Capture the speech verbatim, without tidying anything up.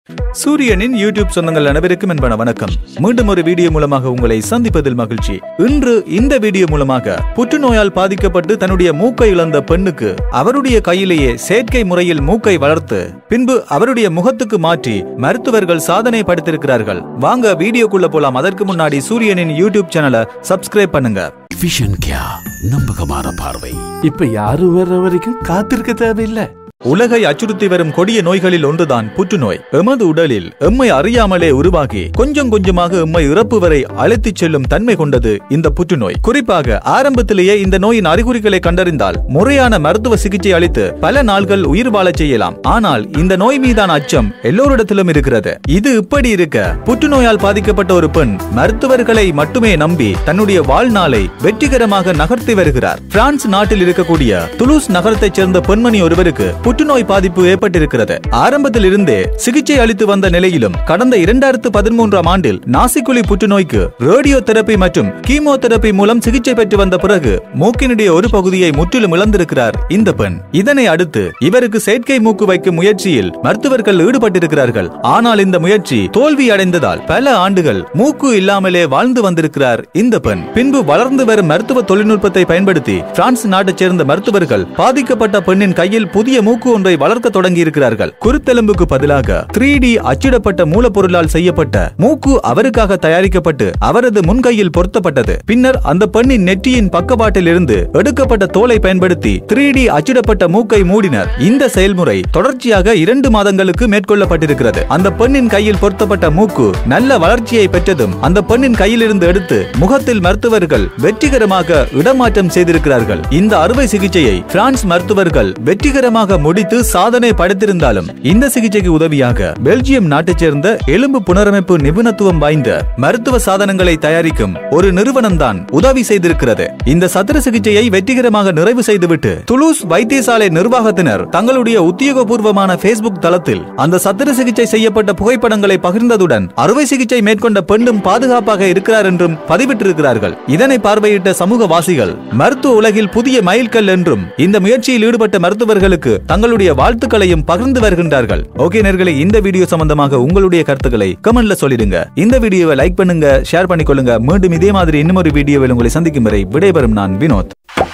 சூரியனின் யூடியூப் சொந்தங்கள் அனைவருக்கும் என்பன வணக்கம். மீண்டும் ஒரு வீடியோ மூலமாக உங்களை சந்திப்பதில் மகிழ்ச்சி. இன்று இந்த வீடியோ மூலமாக புற்றுநோயால் பாதிக்கப்பட்டு தன்னுடைய மூக்கை இழந்த பெண்ணுக்கு அவருடைய கையிலேயே செயற்கை முறையில் மூக்கை வளர்த்து பின்பு அவருடைய முகத்துக்கு மாற்றி மருத்துவர்கள் சாதனை படைத்திருக்கிறார்கள். வாங்க வீடியோக்குள்ள போலாம். அதற்கு முன்னாடி சூரியனின் யூடியூப் சேனலை சப்ஸ்கிரைப் பண்ணுங்க. விஷன் கியா, நம்பகமான பார்வை. இப்ப யாரும் வர்ற வரைக்கும் காத்திருக்க தேவையில்லை. உலகை அச்சுறுத்தி வரும் கொடிய நோய்களில் ஒன்றுதான் புற்றுநோய். எமது உடலில் எம்மை அறியாமலே உருவாகி கொஞ்சம் கொஞ்சமாக எம்மை இறப்பு வரை அழைத்துச் செல்லும் தன்மை கொண்டது இந்த புற்றுநோய். குறிப்பாக ஆரம்பத்திலேயே இந்த நோயின் அறிகுறிகளை கண்டறிந்தால் முறையான மருத்துவ சிகிச்சை அளித்து பல நாள்கள் உயிர் வாழச் செய்யலாம். ஆனால் இந்த நோய் மீதான அச்சம் எல்லோரிடத்திலும் இருக்கிறது. இது இப்படி இருக்க, புற்றுநோயால் பாதிக்கப்பட்ட ஒரு பெண் மருத்துவர்களை மட்டுமே நம்பி தன்னுடைய வாழ்நாளை வெற்றிகரமாக நகர்த்தி வருகிறார். பிரான்ஸ் நாட்டில் இருக்கக்கூடிய துலூஸ் நகரத்தைச் சேர்ந்த பெண்மணி ஒருவருக்கு புற்றுநோய் பாதிப்பு ஏற்பட்டிருக்கிறது. ஆரம்பத்தில் இருந்தே சிகிச்சை அளித்து வந்த நிலையிலும் கடந்த இரண்டாயிரத்து பதிமூன்றாம் ஆண்டில் நாசிக்குழி புற்றுநோய்க்கு ரேடியோ தெரப்பி மற்றும் கீமோதெரப்பி மூலம் சிகிச்சை பெற்று வந்த பிறகு மூக்கினுடைய ஒரு பகுதியை முற்றிலும் இழந்திருக்கிறார் இந்த பெண். இதனை அடுத்து இவருக்கு செயற்கை மூக்கு வைக்கும் முயற்சியில் மருத்துவர்கள் ஈடுபட்டிருக்கிறார்கள். ஆனால் இந்த முயற்சி தோல்வி அடைந்ததால் பல ஆண்டுகள் மூக்கு இல்லாமலே வாழ்ந்து வந்திருக்கிறார் இந்த பெண். பின்பு வளர்ந்து வரும் மருத்துவ தொழில்நுட்பத்தை பயன்படுத்தி பிரான்ஸ் நாட்டைச் சேர்ந்த மருத்துவர்கள் பாதிக்கப்பட்ட பெண்ணின் கையில் புதிய மூக்கு ஒன்றை வளர்க்க தொடங்கி இருக்கிறார்கள். குருத்தெலும்புக்கு பதிலாக த்ரீ டி அச்சிடப்பட்ட மூலப்பொருளால் செய்யப்பட்ட மூக்கு அவருக்காக தயாரிக்கப்பட்டு அவரது முன்கையில் பொருத்தப்பட்டது. பின்னர் அந்த பெண்ணின் நெற்றியின் பக்கவாட்டில் இருந்து எடுக்கப்பட்ட தோலை பயன்படுத்தி த்ரீ டி அச்சிடப்பட்ட மூக்கை மூடினர். இந்த செயல்முறை தொடர்ச்சியாக இரண்டு மாதங்களுக்கு மேற்கொள்ளப்பட்டிருக்கிறது. அந்த பெண்ணின் கையில் பொருத்தப்பட்ட மூக்கு நல்ல வளர்ச்சியை பெற்றதும் அந்த பெண்ணின் கையில் இருந்து எடுத்து முகத்தில் மருத்துவர்கள் வெற்றிகரமாக இடமாற்றம் செய்திருக்கிறார்கள். இந்த அறுவை சிகிச்சையை பிரான்ஸ் மருத்துவர்கள் வெற்றிகரமாக முடித்து சாதனை படைத்திருந்தாலும் இந்த சிகிச்சைக்கு உதவியாக பெல்ஜியம் நாட்டைச் சேர்ந்த எலும்பு புனரமைப்பு நிபுணத்துவம் வாய்ந்த மருத்துவ சாதனங்களை தயாரிக்கும் ஒரு நிறுவனம் தான் உதவி செய்திருக்கிறது. இந்த சத்திர சிகிச்சையை வெற்றிகரமாக நிறைவு செய்துவிட்டு துலூஸ் வைத்தியசாலை நிர்வாகத்தினர் தங்களுடைய உத்தியோகபூர்வமான பேஸ்புக் தளத்தில் அந்த சத்திர சிகிச்சை செய்யப்பட்ட புகைப்படங்களை பகிர்ந்ததுடன் அறுவை சிகிச்சை மேற்கொண்ட பெண்ணும் பாதுகாப்பாக இருக்கிறார் என்றும் பதிவிட்டிருக்கிறார்கள். இதனை பார்வையிட்ட சமூகவாசிகள் மருத்துவ உலகில் புதிய மைல்கல் என்றும் இந்த முயற்சியில் ஈடுபட்ட மருத்துவர்களுக்கு தங்களுடைய வாழ்த்துக்களையும் பகிர்ந்து வருகின்றார்கள். ஓகே நேயர்களே, இந்த வீடியோ சம்பந்தமாக உங்களுடைய கருத்துக்களை கமெண்ட்ல சொல்லிடுங்க. இந்த வீடியோவை லைக் பண்ணுங்க, ஷேர் பண்ணிக்கொள்ளுங்க. மீண்டும் இதே மாதிரி இன்னும் ஒரு வீடியோவில் உங்களை சந்திக்கும் வரை விடைபெறும் நான் வினோத்.